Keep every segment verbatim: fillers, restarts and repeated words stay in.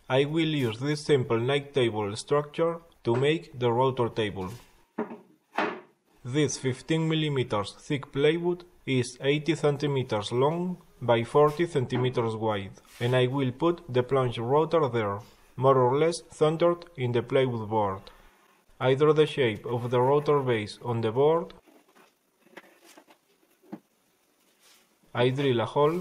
I will use this simple night table structure to make the rotor table. This fifteen millimeter thick plywood is eighty centimeters long by forty centimeters wide, and I will put the plunge rotor there, more or less centered in the plywood board. I draw the shape of the rotor base on the board. I drill a hole,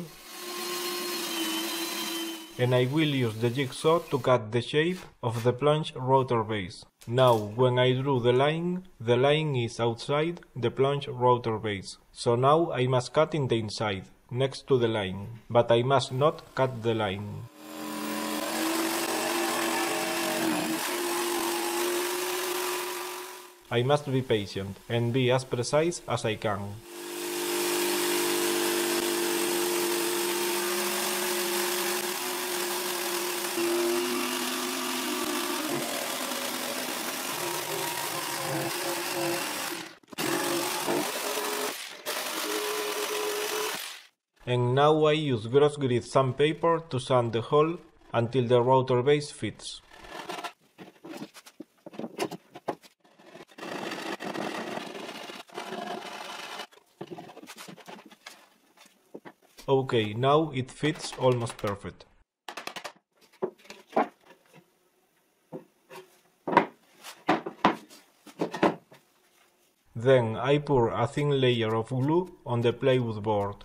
and I will use the jigsaw to cut the shape of the plunge rotor base. Now, when I drew the line, the line is outside the plunge rotor base, so now I must cut in the inside, next to the line, but I must not cut the line. I must be patient and be as precise as I can. And now I use gross grit sandpaper to sand the hole until the rotor base fits. Okay, now it fits almost perfect. Then I pour a thin layer of glue on the plywood board.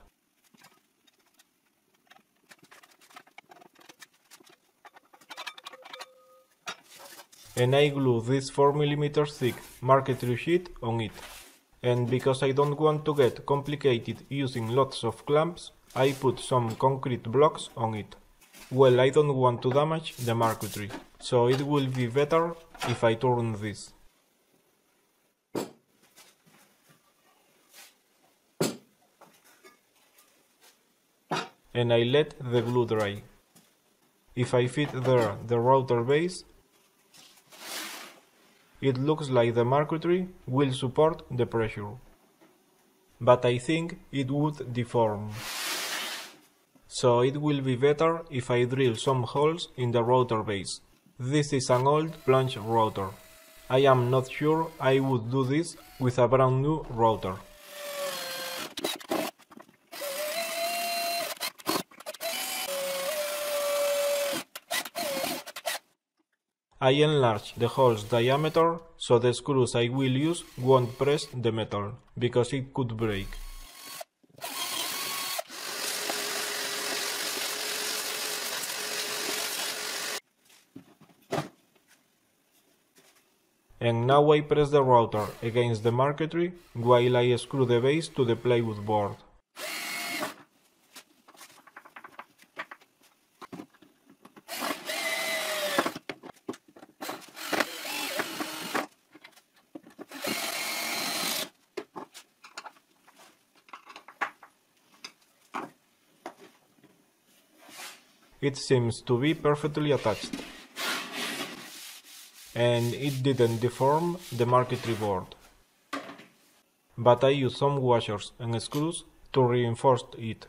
And I glue this four millimeter thick marquetry sheet on it. And because I don't want to get complicated using lots of clamps, I put some concrete blocks on it. Well, I don't want to damage the marquetry, so it will be better if I turn this. And I let the glue dry. If I fit there the rotor base, it looks like the marquetry will support the pressure. But I think it would deform. So it will be better if I drill some holes in the rotor base. This is an old plunge rotor. I am not sure I would do this with a brand new rotor. I enlarge the hole's diameter so the screws I will use won't press the metal, because it could break. And now I press the rotor against the marquetry while I screw the base to the plywood board. It seems to be perfectly attached. And it didn't deform the marquetry board. But I used some washers and screws to reinforce it.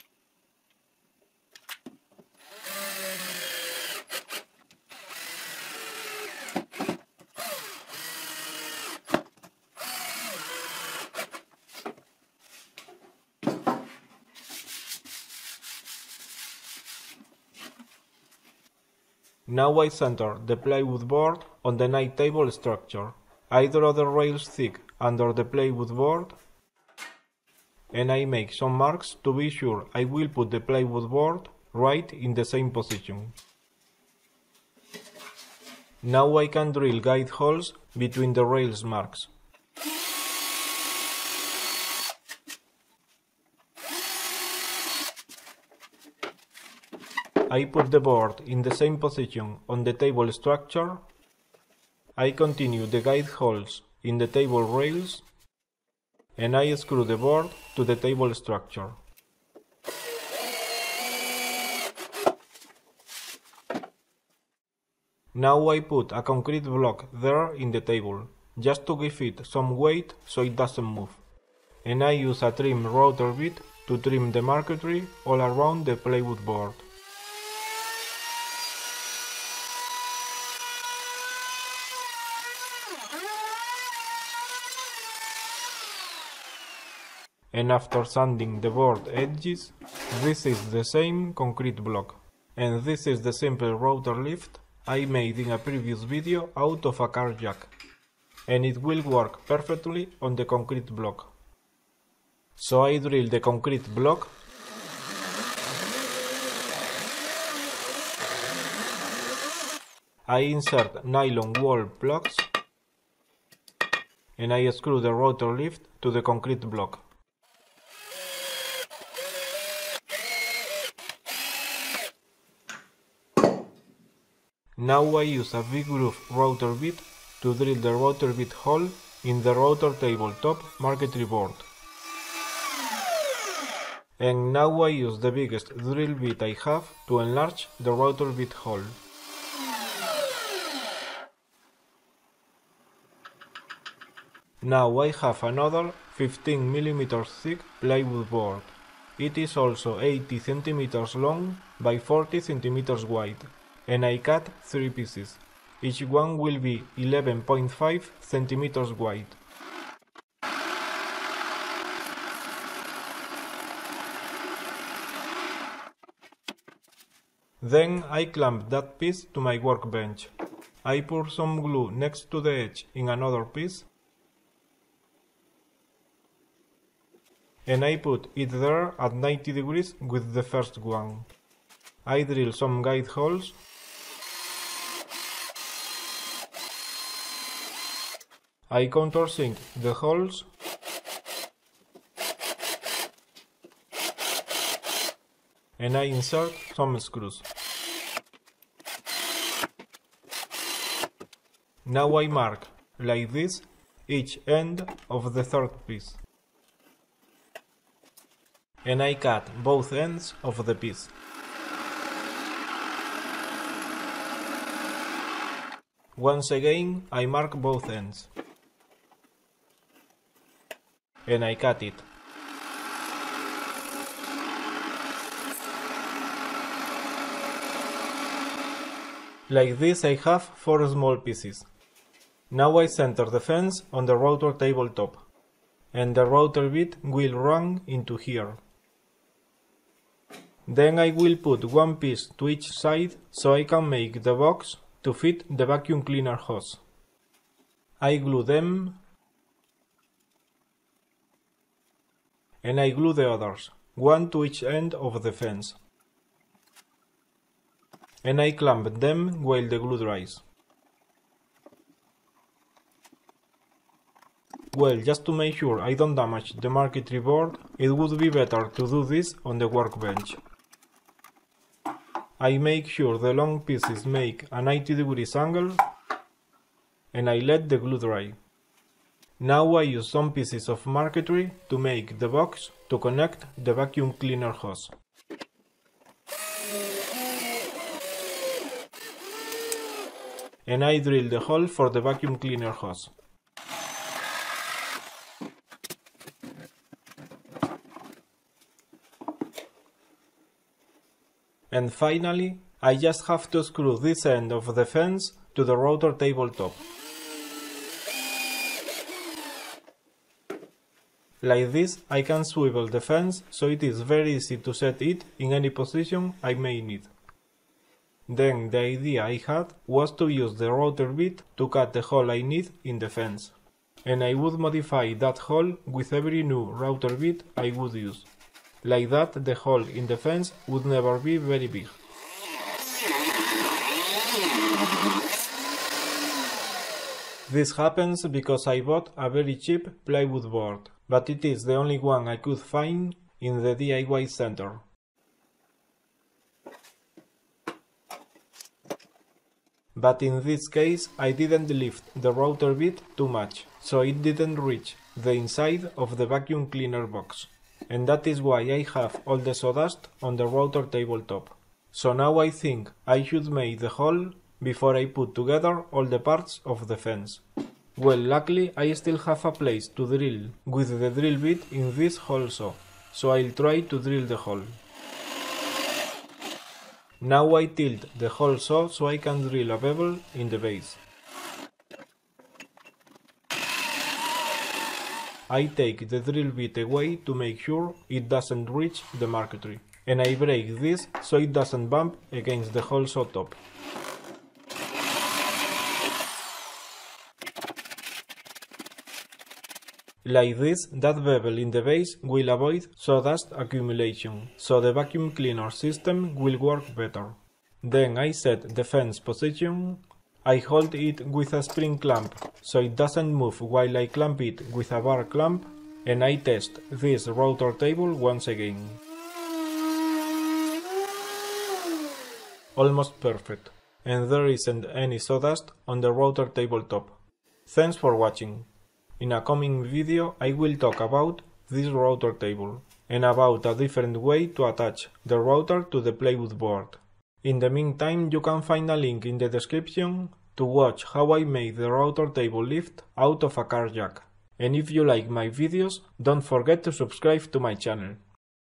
Now I center the plywood board on the night table structure. I draw the rails thick under the plywood board, and I make some marks to be sure I will put the plywood board right in the same position. Now I can drill guide holes between the rails marks. I put the board in the same position on the table structure. I continue the guide holes in the table rails, and I screw the board to the table structure. Now I put a concrete block there in the table, just to give it some weight so it doesn't move. And I use a trim router bit to trim the marquetry all around the plywood board. And after sanding the board edges, this is the same concrete block. And this is the simple rotor lift I made in a previous video out of a car jack. And it will work perfectly on the concrete block. So I drill the concrete block, I insert nylon wall plugs, and I screw the rotor lift to the concrete block. Now I use a big groove rotor bit to drill the rotor bit hole in the rotor tabletop marquetry board. And now I use the biggest drill bit I have to enlarge the rotor bit hole. Now I have another fifteen millimeter thick plywood board. It is also eighty centimeters long by forty centimeters wide, and I cut three pieces. Each one will be eleven point five centimeters wide. Then I clamp that piece to my workbench. I pour some glue next to the edge in another piece, and I put it there at ninety degrees with the first one. I drill some guide holes, I countersink the holes, and I insert some screws. Now I mark, like this, each end of the third piece. And I cut both ends of the piece. Once again, I mark both ends. And I cut it. Like this I have four small pieces. Now I center the fence on the rotor tabletop, and the rotor bit will run into here. Then I will put one piece to each side so I can make the box to fit the vacuum cleaner hose. I glue them, and I glue the others, one to each end of the fence. And I clamp them while the glue dries. Well, just to make sure I don't damage the marquetry board, it would be better to do this on the workbench. I make sure the long pieces make a ninety degrees angle, and I let the glue dry. Now I use some pieces of marquetry to make the box to connect the vacuum cleaner hose. And I drill the hole for the vacuum cleaner hose. And finally, I just have to screw this end of the fence to the rotor tabletop. Like this, I can swivel the fence so it is very easy to set it in any position I may need. Then the idea I had was to use the rotor bit to cut the hole I need in the fence, and I would modify that hole with every new rotor bit I would use. Like that, the hole in the fence would never be very big. This happens because I bought a very cheap plywood board, but it is the only one I could find in the D I Y center. But in this case I didn't lift the rotor bit too much, so it didn't reach the inside of the vacuum cleaner box. And that is why I have all the sawdust on the rotor tabletop. So now I think I should make the hole before I put together all the parts of the fence. Well, luckily I still have a place to drill with the drill bit in this hole saw, so I'll try to drill the hole. Now I tilt the hole saw so I can drill a bevel in the base. I take the drill bit away to make sure it doesn't reach the marquetry, and I break this so it doesn't bump against the holes on top. Like this, that bevel in the base will avoid sawdust accumulation, so the vacuum cleaner system will work better. Then I set the fence position. I hold it with a spring clamp so it doesn't move while I clamp it with a bar clamp, and I test this router table once again. Almost perfect, and there isn't any sawdust on the router tabletop. Thanks for watching. In a coming video I will talk about this router table, and about a different way to attach the router to the plywood board. In the meantime, you can find a link in the description to watch how I make the router table lift out of a car jack. And if you like my videos, don't forget to subscribe to my channel.